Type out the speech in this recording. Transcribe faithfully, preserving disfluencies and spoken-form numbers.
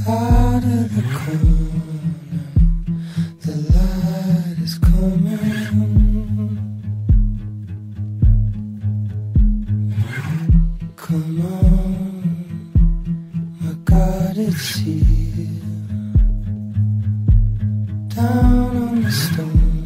Out of the corner, the light is coming. Come on, my God, it's here. Down on the stone.